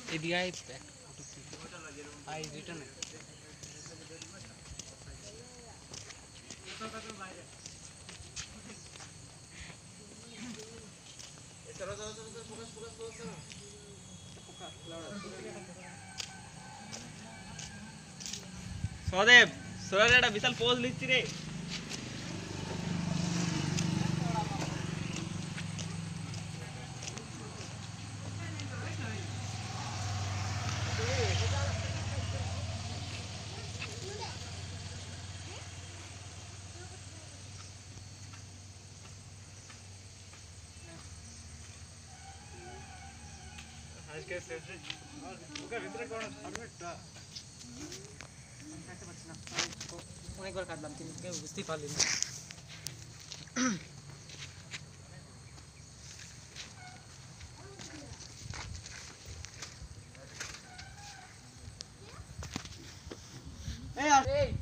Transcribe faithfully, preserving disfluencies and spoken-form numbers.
এদিকে I back I return চলো চলো চলো ফোকাস ফোকাস ফোকাস সদেব সোরার একটা বিশাল পোজ লিখছি রে আজকে সেফে আর ওকে ভিতরে কোন সাবমিটটা আমি কাটতে পারছি না অনেকবার কাটলাম কিন্তু কেউ বুঝতেই পারলি না এই